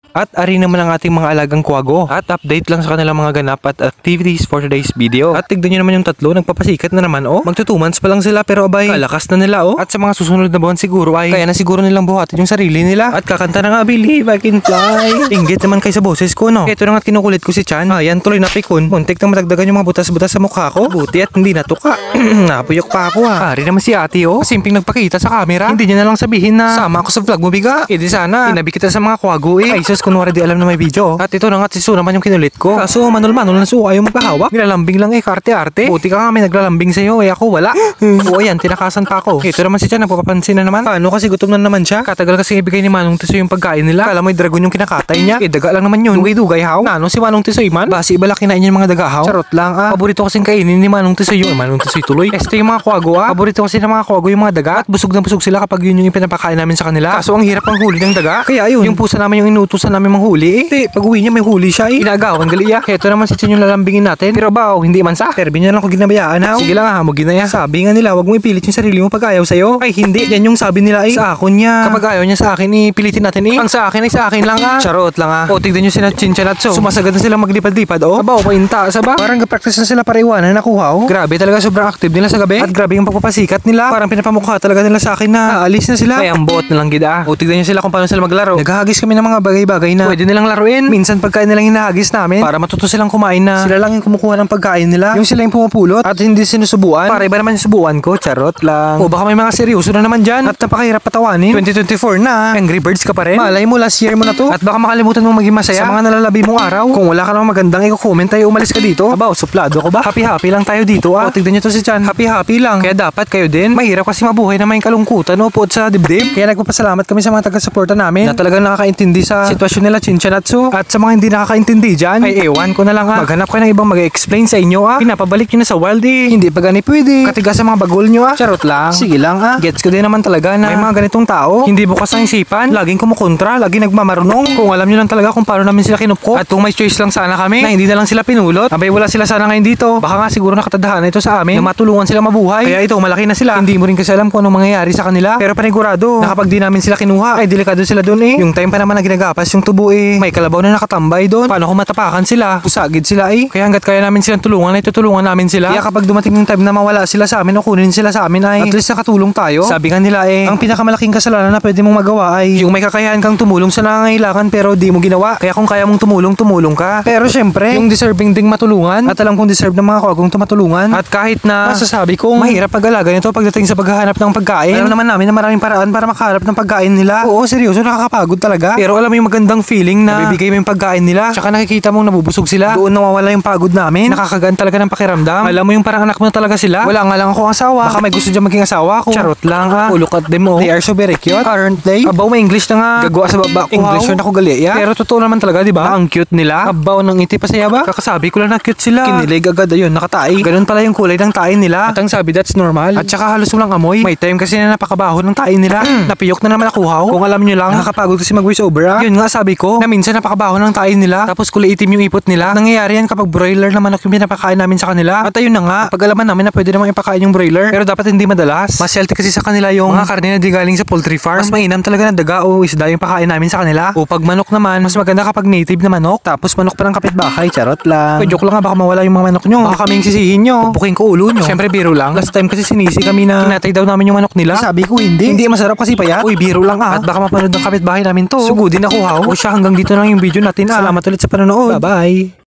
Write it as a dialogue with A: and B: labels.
A: At ari naman ang ating mga alagang kwago. At update lang sa kanilang mga ganap at activities for today's video. At tignan nyo naman yung tatlo, nagpapasikat na naman oh. Magto 2 months pa lang sila pero abay, kalakas na nila oh. At sa mga susunod na buwan siguro ay kaya na siguro nilang buhatin yung sarili nila. At kakanta na nga, Believe I Can Fly. Inggit naman kayo sa boses ko no. Ito na nga kinukulit ko si Chan. Ayan, tuloy na pikon. Muntik na matagdagan yung mga butas-butas sa mukha ko. Buti at hindi natuka. Napuyok pa ako ah. Ari naman si ate oh. Simping nagpakita sa camera. Hindi niya na lang sabihin na sama ako sa vlog mo biga. E di sana, tinabi kita sa mga kwago eh. Ay sus, kunwari di alam na may video. At ito na nga, tiso naman yung kinulit ko. Kaso manol-manol na suwa ayaw magpahawak. Nilalambing lang eh, karte-arte. Buti ka nga may naglalambing sa'yo eh, ako wala. Oo ayan, tinakasan pa ako. Ito naman si Chan, nagpapapansin na naman. Paano kasi gutom na naman siya? Katagal kasi ibigay ni Manong Tisoy yung pagkain nila. Kala mo yung dragon yung kinakatay niya. Eh daga lang naman yun. Dugay-dugay haw. Nano si Manong Tisoy man? Basi iba lang kinain niya yung mga daga haw. Charot lang ah. Paborito kasing kainin ni Manong Tisoy yung Manong Tisoy tuloy. Este yung mga kwago ah. Paborito kasi ng mga kwago yung mga daga. At busog na busog sila kapag yun yung pinapakain namin sa kanila. Kaso ang hirap ang huli ng daga. Kaya ayun, yung pusa namin yung inutusan namin manghuli eh. Pag uwi niya may huli siya eh. Inagawan gali ah. Ito naman si Chan yung lalambingin natin. Pero ba hindi man sa. Terbi niya lang kung ginabayaan ha. Sige lang ha, mo ginaya. Sabi nga nila, wag mo ipilit yung sarili mo pag ayaw sa'yo. Ay hindi, yan yung sabi nila eh. Sa akon niya. Kapag ayaw niya sa akin pilitin natin eh. Ang sa akin ay sa akin lang ah. Charot lang ah. O tignan nyo sila Chinchanatso. Sumasagad na sila maglipad-lipad oh. Abaw, painta sa ba? Parang practice na sila para iwanan nakuha oh. Grabe talaga, sobrang active nila sa gabi. At grabe yung pagpapasikat nila. Parang pinapamukha talaga nila sa akin na aalis na sila. Kaya ang buot na lang gida ah. O tignan nyo sila kung paano sila maglaro. Naghahagis kami ng mga bagay-bagay na pwede nilang laruin. Minsan pagkain nilang hinahagis namin para matuto silang kumain na sila lang yung kumukuha ng pagkain nila. Yung sila yung pumupulot at hindi sinusubuan. Para iba naman yung subuan ko. Charot lang. O baka may mga seryoso na naman dyan. At napakahirap patawanin. 2024 na. Angry Birds ka pa rin. Malay mo last year mo na to. At baka makalimutan mong maging masaya sa mga nalalabi mong araw. Kung wala ka namang magandang i-comment tayo, umalis ka dito. Abaw, suplado ko ba? Happy lang tayo dito ah. O tignan nyo to si Chan. Happy lang. Kaya dapat kayo din. Mahirap kasi mabuhay na may kalungkutan o puot sa dibdib. Kaya nagpapasalamat kami sa mga taga-suporta namin na talagang nakakaintindi sa sitwasyon nila Chinchanatsu. At sa mga hindi nakakaintindi dyan, ay ewan ko na lang ha. Maghanap kayo ng ibang mag-explain sa inyo ah. Pinapabalik nyo na sa wild eh. Hindi pa gani pwede. Katiga sa mga bagol nyo ah. Charot lang. Sige lang ah. Gets ko din naman talaga na may mga ganitong tao. Hindi bukas ang isipan. Laging kumukontra. Laging nagmamarunong. Kung alam nyo lang talaga kung paano namin sila kinupkop. At kung may choice lang sana kami na hindi na lang sila pinulot. Abay wala sila sana ngayon dito. Baka nga siguro nakatadahan ito sa amin na matulungan sila mabuhay. Kaya ito malaki na sila. Hindi mo rin kasi alam kung anong mangyayari sa kanila. Pero panigurado na kapag di namin sila kinuha ay delikado sila doon eh. Yung time pa naman na ginagapas yung tubo eh. May kalabaw na nakatambay doon. Paano kung matapakan sila? Usagid sila eh. Kaya hanggat kaya namin silang tulungan ay tutulungan namin sila. Kaya kapag dumating yung time na mawala sila sa amin o kunin sila sa amin ay at least nakatulong tayo. Sabi nga nila eh, ang pinakamalaking kasalanan na pwede mong magawa ay yung may kakayahan kang tumulong sa nangangailangan pero di mo ginawa. Kaya kung kaya mong tumulong ka. Pero syempre, yung deserving ding matulungan at alam kong deserve ng mga kagong tumatulungan. At kahit na masasabi kong mahirap pag-alaga nito pagdating sa paghahanap ng pagkain. Alam naman namin na maraming paraan para makahanap ng pagkain nila. Oo, seryoso, nakakapagod talaga. Pero alam mo yung magandang feeling na nabibigay mo yung pagkain nila. Tsaka nakikita mong nabubusog sila. Doon nawawala yung pagod namin. Nakakagaan talaga ng pakiramdam. Alam mo yung parang anak mo na talaga sila. Wala nga lang akong asawa. Baka may gusto dyan maging asawa ko. Charot lang ah. Look at them oh. They are so very cute. Currently. Abaw, may English na nga. Gagawa sa baba ko. English yun ako gali ya. Pero totoo naman talaga, di ba? Ang cute nila. Abaw, nang ngiti pa saya ba? Kakasabi ko lang na cute sila. Kinilig agad ayun, nakatae. Ganun pala yung kulay ng tae nila. At ang sabi that's normal. At saka halos walang amoy. May time kasi na napakabaho ng tae nila. Napiyok na naman nakuhaw. Kung alam nyo lang, nakakapagod kasi mag-voice over ah. Yun nga sabi ko, na minsan napakabaho ng tae nila. Tapos kulay itim yung ipot nila. Nangyayari yan kapag broiler na manok yung pinapakain namin sa kanila. At ayun na nga, pag-alaman namin na pwede namang ipakain yung broiler. Pero dapat hindi madalas. Mas healthy kasi sa kanila yung mga karne na di galing sa poultry farm. Mas mainam talaga ng daga o isda yung pakain namin sa kanila. O pag manok naman, mas maganda kapag native na manok. Tapos manok pa ng kapitbahay. Charot lang. Joke lang nga, baka mawala yung mga manok nyo. Baka kaming sisihin nyo. Pupukin ko ulo nyo. Siyempre biro lang. Last time kasi sinisi kami na kinatay daw namin yung manok nila. Sabi ko hindi. Hindi masarap kasi payat. Uy, biro lang ah. At baka mapanood ng kapitbahay namin to. Sugudin ako ha. O siya, hanggang dito lang yung video natin ah. Salamat ulit sa panonood. Bye bye.